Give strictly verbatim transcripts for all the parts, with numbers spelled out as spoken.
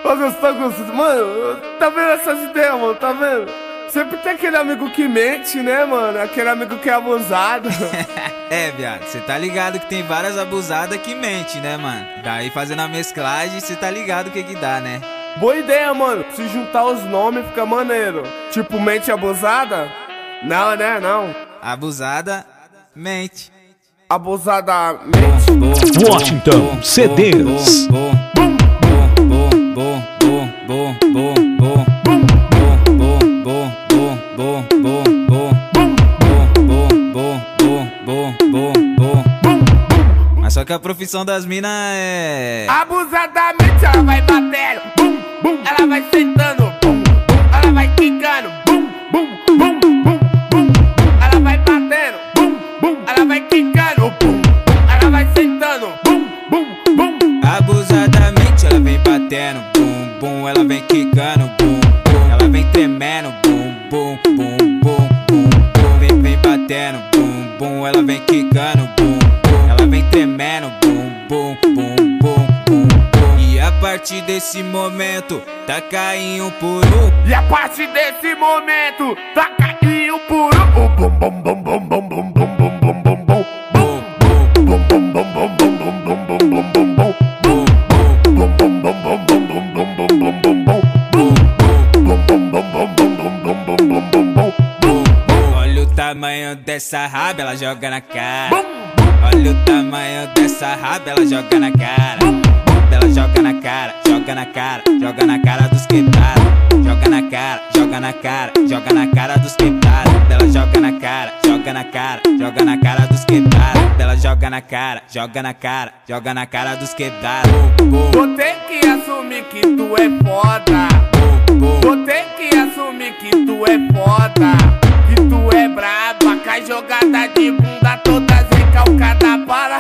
Ô, Gustavo, Gustavo, mano, tá vendo essas ideias, mano, tá vendo? Sempre tem aquele amigo que mente, né, mano? Aquele amigo que é abusado. É, viado, cê tá ligado que tem várias abusadas que mente, né, mano? Daí fazendo a mesclagem, cê tá ligado o que que dá, né? Boa ideia, mano. Se juntar os nomes fica maneiro. Tipo, mente abusada? Não, né, não. Abusada, mente. Abusada, mente. Washington C Ds. Mas só que a profissão das minas é... Abusadamente ela vai batendo, bum, bum. Ela vai sentando, bum, bum. Ela vai quicando, bum, bum, bum, bum, bum. Ela vai batendo, bum, bum. Ela vai quicando, bum, bum. Ela vai sentando, bum, bum, bum. Abusadamente ela vem batendo, bum, bum. Ela vem quicando, bum, bum. Ela vem tremendo, bum, bum, bum, bum, bum, bum. Vem, vem batendo, bum, bum. Ela vem quicando, bum, bum. Ela vem tremendo, bum, bum, bum, bum, bum, bum. E a partir desse momento, taca em um por um. E a partir desse momento, taca em um por um. Bum, bum, bum, bum, bum, bum, bum, bum, bum, bum, bum. Bum, bum, bum, bum, bum, bum, bum, bum, bum, bum, bum, bum. Bum, bum, bum, bum, bum, bum, bum, bum, bum, bum, bum, bum. Bum, bum, bum, bum, bum, bum, bum, bum, bum, bum, bum, bum. Olha o tamanho dessa raba, ela joga na cara. Olha o tamanho dessa raba, ela joga na cara. Ela joga na cara, joga na cara, joga na cara dos quebrados. Joga na cara, joga na cara, joga na cara dos quebrados. Ela joga na cara, joga na cara, joga na cara dos quebrados. Ela joga na cara, joga na cara, joga na cara dos quebrados. Vou ter que assumir que tu é foda. Vou ter que assumir que tu é foda. Que tu é braba, cai jogada de bunda toda recalcada para.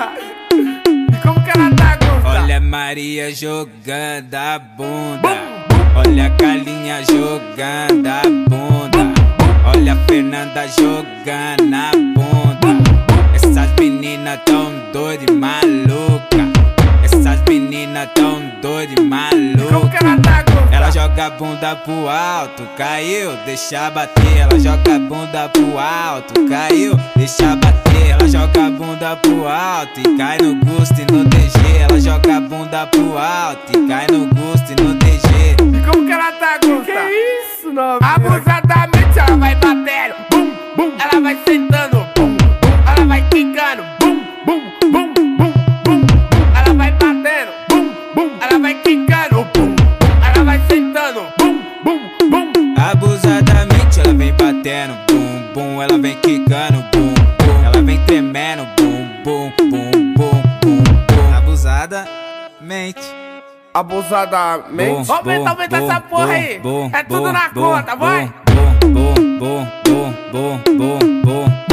E como que ela tá, Gusta? Olha a Maria jogando a bunda. Olha a Carlinha jogando a bunda. Olha a Fernanda jogando a bunda. Essas meninas tão doidas e maluca. Essas meninas tão doidas e maluca. Como que ela tá, Gusta? Ela joga a bunda pro alto, caiu, deixa bater. Ela joga a bunda pro alto, caiu, deixa bater. Ela joga a bunda pro alto e cai no gosto e no D G. Ela joga a bunda pro alto e cai no gosto e no D G. E como que ela tá, Gusta? Que isso, novinha? Abusadamente ela vai batendo, bum, bum. Ela vai sentando, bum, bum. Ela vai quicando, bum, bum, bum, bum, bum. Ela vai batendo, bum, bum. Ela vai quicando, bum, bum. Ela vai sentando, bum, bum, bum. Abusadamente ela vem batendo, bum, bum. Ela vem quicando, bum, bum. Ela vem tremendo, bum, bum, bum, bum, bum, bum. Abusada, mente. Abusadamente. Bom, Aumenta, aumenta bom, essa porra bom, aí. bom, É tudo bom, na bom, conta, vai. bom, bom, bom, bom, bom, bom, bom.